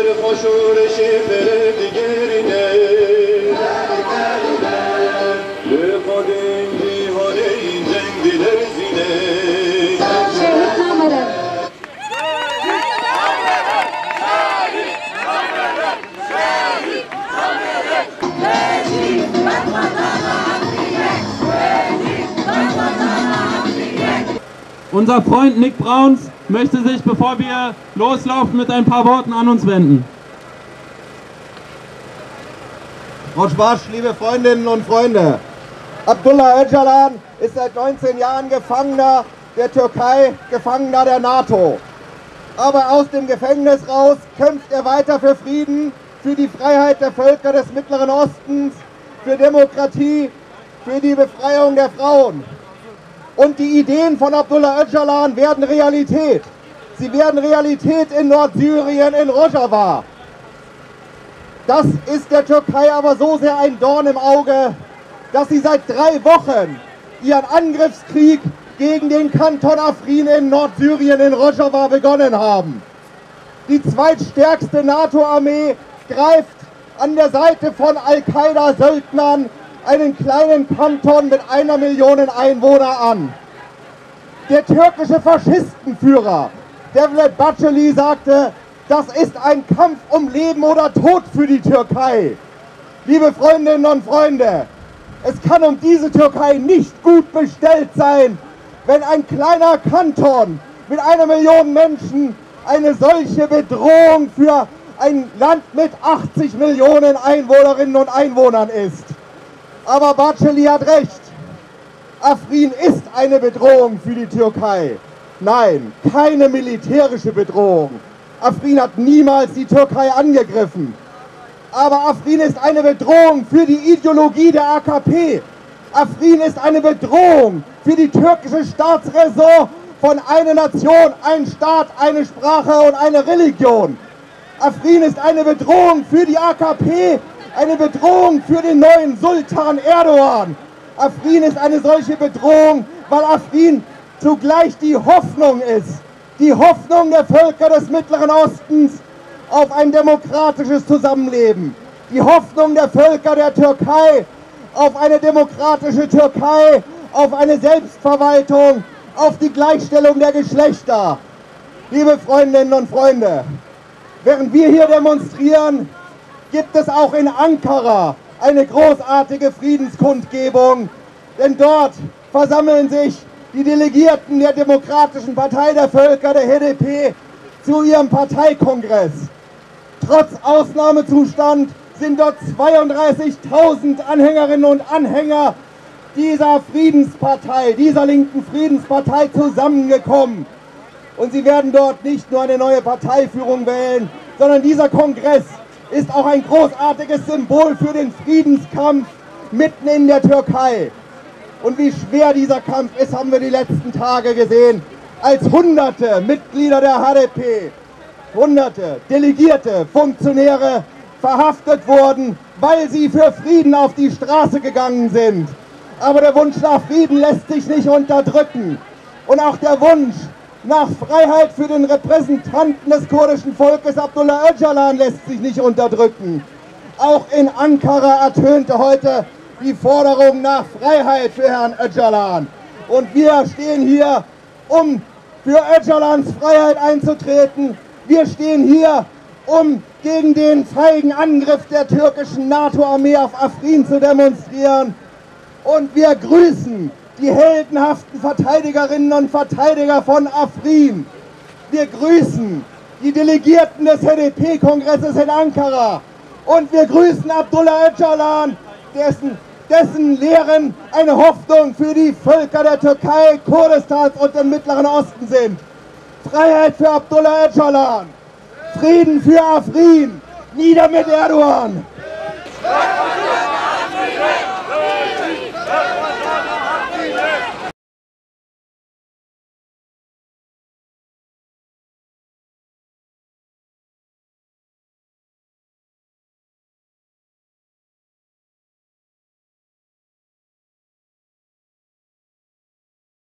Unser Freund Nick Brauns möchte sich, bevor wir loslaufen, mit ein paar Worten an uns wenden. Roj Bash, liebe Freundinnen und Freunde, Abdullah Öcalan ist seit 19 Jahren Gefangener der Türkei, Gefangener der NATO. Aber aus dem Gefängnis raus kämpft er weiter für Frieden, für die Freiheit der Völker des Mittleren Ostens, für Demokratie, für die Befreiung der Frauen. Und die Ideen von Abdullah Öcalan werden Realität. Sie werden Realität in Nordsyrien, in Rojava. Das ist der Türkei aber so sehr ein Dorn im Auge, dass sie seit 3 Wochen ihren Angriffskrieg gegen den Kanton Afrin in Nordsyrien, in Rojava, begonnen haben. Die zweitstärkste NATO-Armee greift an der Seite von Al-Qaida-Söldnern einen kleinen Kanton mit 1 Million Einwohnern an. Der türkische Faschistenführer Devlet Bahçeli sagte, das ist ein Kampf um Leben oder Tod für die Türkei. Liebe Freundinnen und Freunde, es kann um diese Türkei nicht gut bestellt sein, wenn ein kleiner Kanton mit 1 Million Menschen eine solche Bedrohung für ein Land mit 80 Millionen Einwohnerinnen und Einwohnern ist. Aber Bahçeli hat recht. Afrin ist eine Bedrohung für die Türkei. Nein, keine militärische Bedrohung. Afrin hat niemals die Türkei angegriffen. Aber Afrin ist eine Bedrohung für die Ideologie der AKP. Afrin ist eine Bedrohung für die türkische Staatsräson von eine Nation, ein Staat, eine Sprache und eine Religion. Afrin ist eine Bedrohung für die AKP, eine Bedrohung für den neuen Sultan Erdogan. Afrin ist eine solche Bedrohung, weil Afrin zugleich die Hoffnung ist. Die Hoffnung der Völker des Mittleren Ostens auf ein demokratisches Zusammenleben. Die Hoffnung der Völker der Türkei auf eine demokratische Türkei, auf eine Selbstverwaltung, auf die Gleichstellung der Geschlechter. Liebe Freundinnen und Freunde, während wir hier demonstrieren, gibt es auch in Ankara eine großartige Friedenskundgebung, denn dort versammeln sich die Delegierten der Demokratischen Partei der Völker, der HDP, zu ihrem Parteikongress. Trotz Ausnahmezustand sind dort 32.000 Anhängerinnen und Anhänger dieser Friedenspartei, dieser linken Friedenspartei zusammengekommen. Und sie werden dort nicht nur eine neue Parteiführung wählen, sondern dieser Kongress ist auch ein großartiges Symbol für den Friedenskampf mitten in der Türkei. Und wie schwer dieser Kampf ist, haben wir die letzten Tage gesehen, als Hunderte Mitglieder der HDP, Hunderte Delegierte, Funktionäre verhaftet wurden, weil sie für Frieden auf die Straße gegangen sind. Aber der Wunsch nach Frieden lässt sich nicht unterdrücken. Und auch der Wunsch nach Freiheit für den Repräsentanten des kurdischen Volkes, Abdullah Öcalan, lässt sich nicht unterdrückt. Auch in Ankara ertönte heute die Forderung nach Freiheit für Herrn Öcalan. Und wir stehen hier, um für Öcalans Freiheit einzutreten. Wir stehen hier, um gegen den feigen Angriff der türkischen NATO-Armee auf Afrin zu demonstrieren. Und wir grüßen die heldenhaften Verteidigerinnen und Verteidiger von Afrin. Wir grüßen die Delegierten des HDP-Kongresses in Ankara. Und wir grüßen Abdullah Öcalan, dessen Lehren eine Hoffnung für die Völker der Türkei, Kurdistans und dem Mittleren Osten sind. Freiheit für Abdullah Öcalan, Frieden für Afrin, nieder mit Erdogan!